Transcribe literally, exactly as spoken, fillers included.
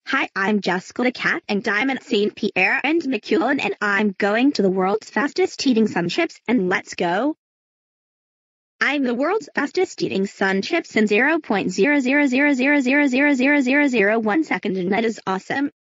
Hi, I'm Jessica the cat, and I'm at Saint Pierre and Miquelon, and I'm going to the world's fastest eating sun chips, and let's go. I'm the world's fastest eating sun chips in zero point zero zero zero zero zero zero zero zero zero one second, and that is awesome.